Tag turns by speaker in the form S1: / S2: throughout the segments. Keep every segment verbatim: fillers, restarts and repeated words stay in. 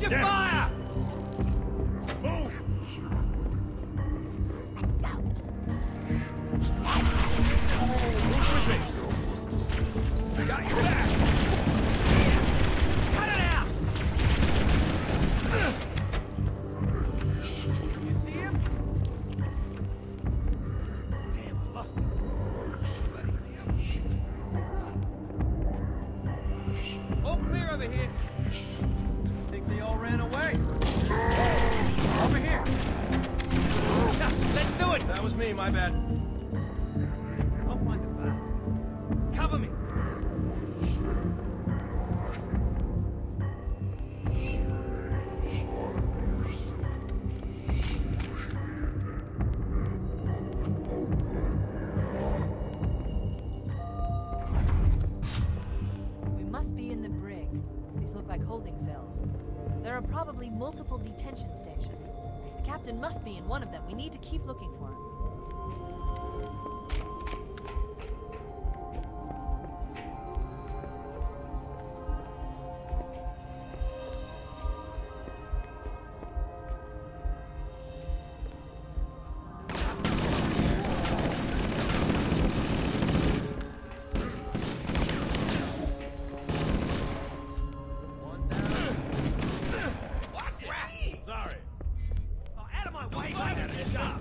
S1: your fire!
S2: Move! Move with me! I got your back!
S1: Cut it out! You see him? Damn, I lost him. All clear over here. Think they all ran away. Over here. Now, let's do it.
S2: That was me, my bad.
S1: I'll find the path. Cover me.
S3: We must be in the brig. These look like holding cells. There are probably multiple detention stations. The captain must be in one of them. We need to keep looking for him.
S2: Sorry.
S1: Oh, out of my way! I got a job.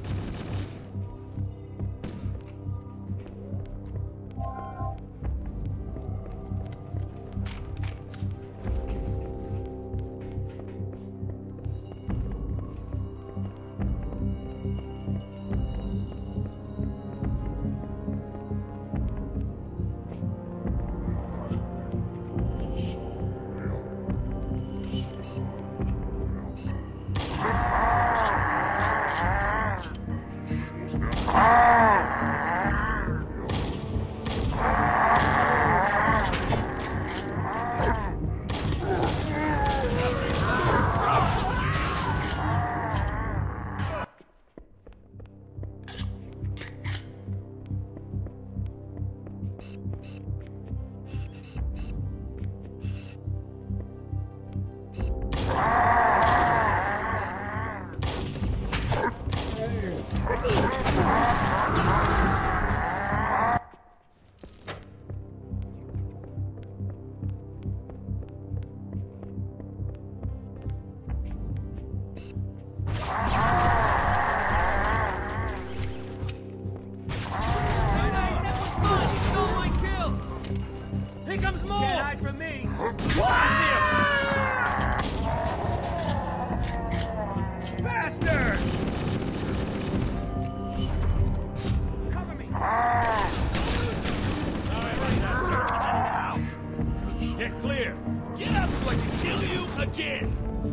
S1: Here comes more!
S2: Can't hide from me!
S1: I see him!
S2: Bastard!
S1: Cover me!
S2: Alright, right now, sir. Cut it out! Get clear! Get up so I can kill you again!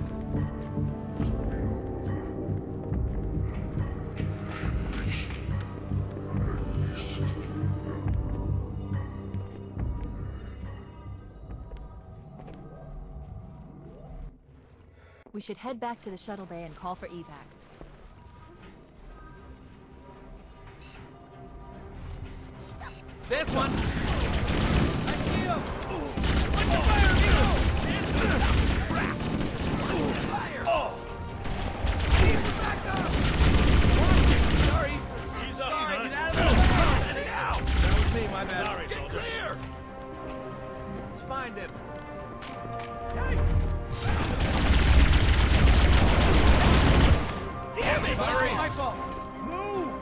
S3: We should head back to the shuttle bay and call for evac.
S1: There's one! I see him!
S2: Under fire, Fire! Oh! Keep back up! Sorry! Ease up,
S1: Sorry,
S2: son.
S1: get out of the way!
S2: Let it out! That was me, my bad. Sorry, Get clear! Let's find him. Damn it!
S1: Sorry! My fault!
S2: Move!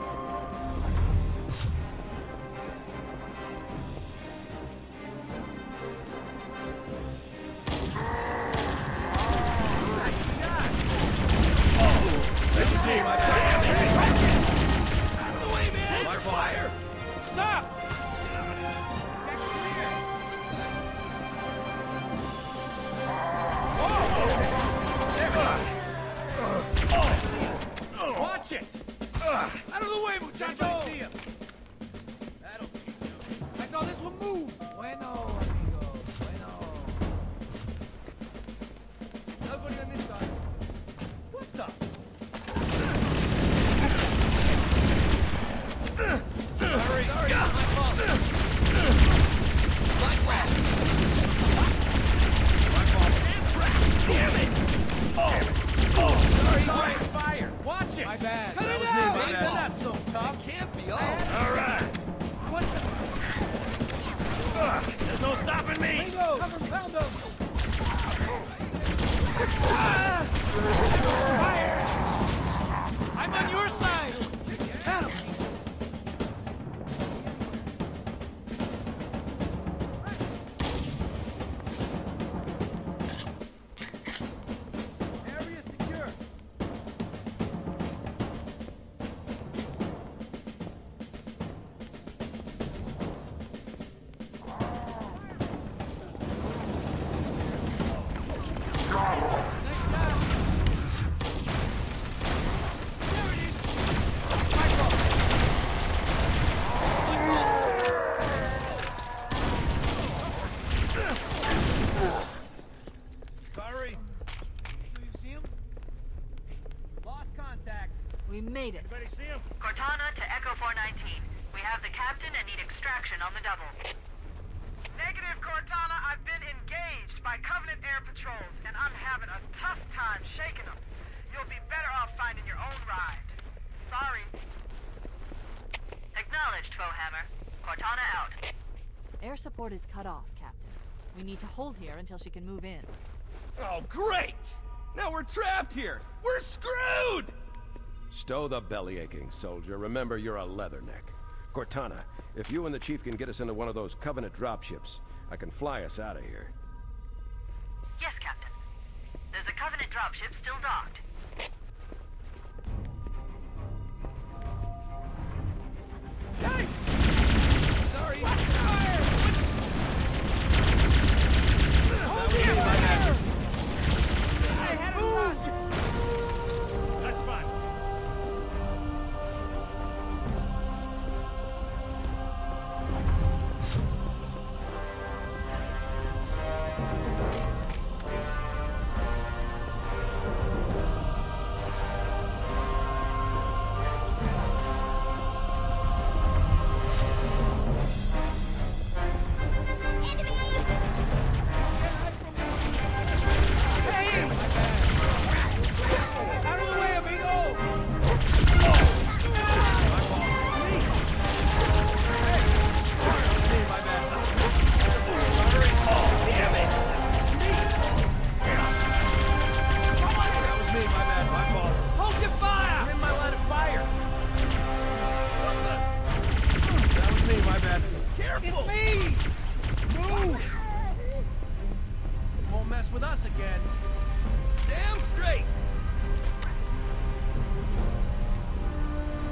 S2: Nice shot! Oh! Let me see, my bad. Out of the way, man! My fire!
S1: Stop! Get clear!
S2: There's no stopping me!
S1: Bingo! Cover, found him! Ah! Fire! I'm on your side! Got him! Area secure. Nice shot! There it is! My fault! My fault! Sorry. Do you see him? Lost contact.
S3: We made it.
S2: Anybody see him?
S4: Cortana to Echo four nineteen. We have the captain and need extraction on the double.
S5: Negative, Cortana. I've been engaged by Covenant air patrols, and I'm having a tough time shaking them. You'll be better off finding your own ride. Sorry.
S4: Acknowledged, Foehammer. Cortana out.
S3: Air support is cut off, Captain. We need to hold here until she can move in.
S2: Oh, great! Now we're trapped here! We're screwed!
S6: Stow the belly aching, soldier. Remember, you're a leatherneck. Cortana, if you and the Chief can get us into one of those Covenant dropships, I can fly us out of here.
S4: Yes, Captain. There's a Covenant dropship still docked.
S1: Hey! Sorry. Fire! Hold here! Fire! I had it on.
S2: That's fine.
S1: Out of the way, amigo! My bad. Sorry. Oh, damn it! It's me! That was me, my bad, my fault. Hold your fire! I'm in my line of fire! What the? That was me, my bad. Careful! It's me! Move! Won't mess with us again. Damn straight!